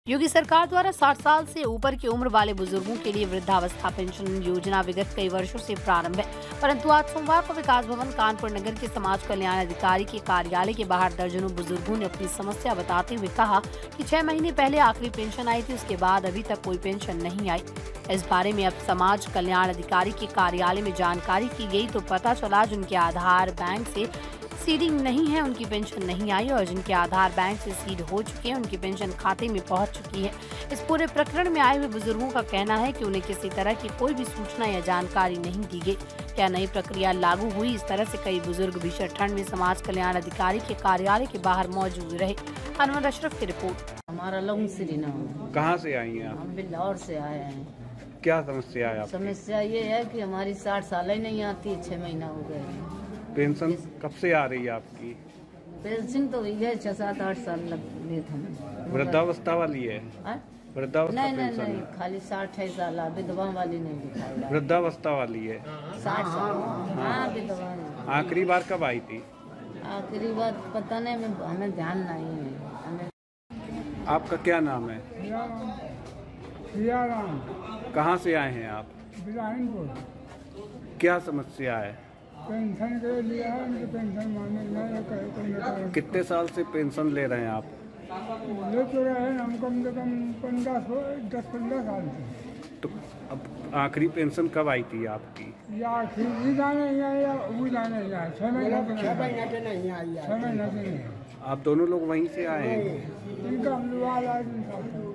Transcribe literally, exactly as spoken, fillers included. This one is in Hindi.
योगी सरकार द्वारा साठ साल से ऊपर की उम्र वाले बुजुर्गों के लिए वृद्धावस्था पेंशन योजना विगत कई वर्षों से प्रारंभ है, परंतु आज सोमवार को विकास भवन कानपुर नगर के समाज कल्याण अधिकारी के कार्यालय के बाहर दर्जनों बुजुर्गों ने अपनी समस्या बताते हुए कहा कि छह महीने पहले आखिरी पेंशन आई थी, उसके बाद अभी तक कोई पेंशन नहीं आई। इस बारे में अब समाज कल्याण अधिकारी के कार्यालय में जानकारी की गई तो पता चला जिनके आधार बैंक से सीडिंग नहीं है उनकी पेंशन नहीं आई और जिनके आधार बैंक से सीड हो चुके हैं उनकी पेंशन खाते में पहुंच चुकी है। इस पूरे प्रकरण में आए हुए बुजुर्गों का कहना है कि उन्हें किसी तरह की कोई भी सूचना या जानकारी नहीं दी गई। क्या नई प्रक्रिया लागू हुई? इस तरह से कई बुजुर्ग भीषण ठंड में समाज कल्याण अधिकारी के कार्यालय के बाहर मौजूद रहे। अनवर अशरफ की रिपोर्ट। हमारा लंग श्री नाम। कहाँ से आई हैं आप? हम बिल्लौर से आए हैं। क्या समस्या है आपकी? समस्या ये है कि हमारी साठ साल ही नहीं आती, छह महीना हो गए। पेंशन कब से आ रही है आपकी? पेंशन तो हुई है छह सात आठ साल लगे थे। वृद्धावस्था वाली है? वृद्धावस्था नहीं नहीं पेंशन नहीं, खाली साठ है साल, विधवा वाली नहीं दिखाई। वृद्धावस्था वाली है साठ साल। हाँ विधवा। आखिरी बार कब आई थी? आखिरी बार पता नहीं, हमें हमें ध्यान नहीं है। हमें। आपका क्या नाम है? सियाराम। कहाँ से आए हैं आप? बिलाहिनपुर। क्या समस्या है? पेंशन के लिए है, उनकी पेंशन मांगने नहीं कहे। कितने साल से पेंशन ले रहे हैं आप? ले तो रहे हैं हम कम से कम पंद्रह दस पंद्रह साल से। तो अब आखिरी पेंशन कब आई थी आपकी? या आखिरी जाने नहीं आया, वो जाने नहीं आया। छह महीना छह महीना के नहीं आई। छह महीना के नहीं। आप दोनों लोग वहीं से आए हैं? इनका हम लोग